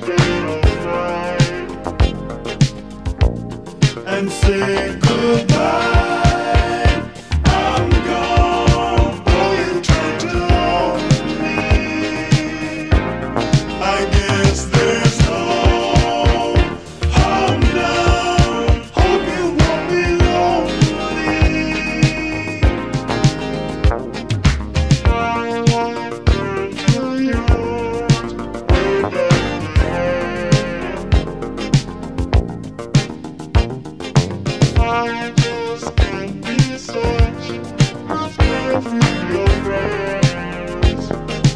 feel alright and say goodbye. I'm gone. Oh, you tried to hold me. I guess there's no harm now. Hope you won't be lonely. I just can't be such a favorite friends.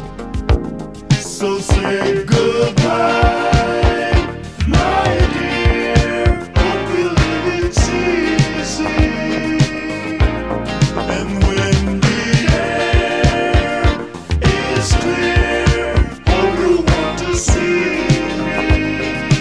So say goodbye, my dear. Hope you live it easy. And when the air is clear, hope you want to see me.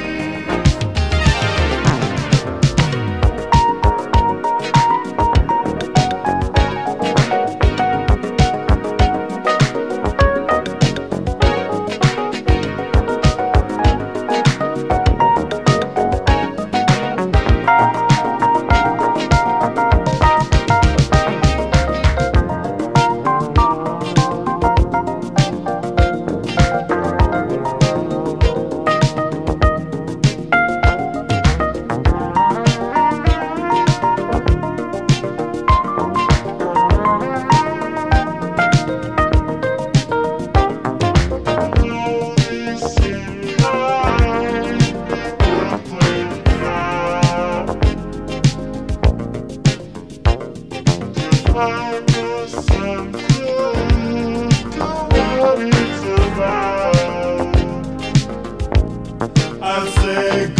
Find yourself true to what it's about. I say